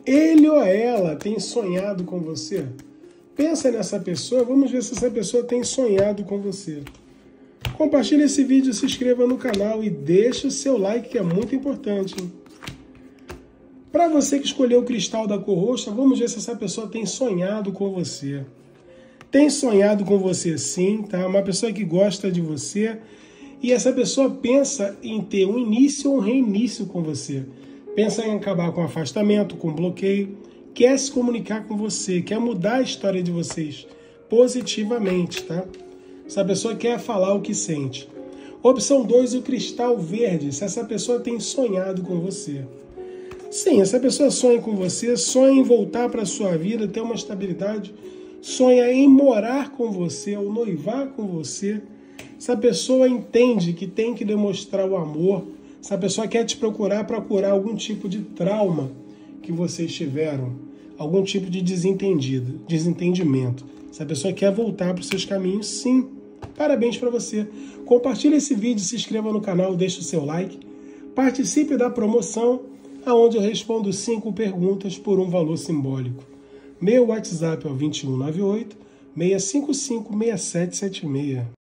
Ele ou ela tem sonhado com você? Pensa nessa pessoa, vamos ver se essa pessoa tem sonhado com você. Compartilhe esse vídeo, se inscreva no canal e deixe o seu like, que é muito importante. Para você que escolheu o cristal da cor roxa, vamos ver se essa pessoa tem sonhado com você. Tem sonhado com você sim, tá? Uma pessoa que gosta de você e essa pessoa pensa em ter um início ou um reinício com você. Pensa em acabar com afastamento, com bloqueio, quer se comunicar com você, quer mudar a história de vocês positivamente, tá? Essa pessoa quer falar o que sente. Opção 2, o cristal verde, se essa pessoa tem sonhado com você. Sim, essa pessoa sonha com você, sonha em voltar para a sua vida, ter uma estabilidade, sonha em morar com você ou noivar com você. Essa pessoa entende que tem que demonstrar o amor. Essa pessoa quer te procurar para curar algum tipo de trauma que vocês tiveram, algum tipo de desentendimento. Essa pessoa quer voltar para os seus caminhos, sim. Parabéns para você. Compartilhe esse vídeo, se inscreva no canal, deixe o seu like. Participe da promoção, onde eu respondo 5 perguntas por um valor simbólico. Meu WhatsApp é o 2198 655 6776.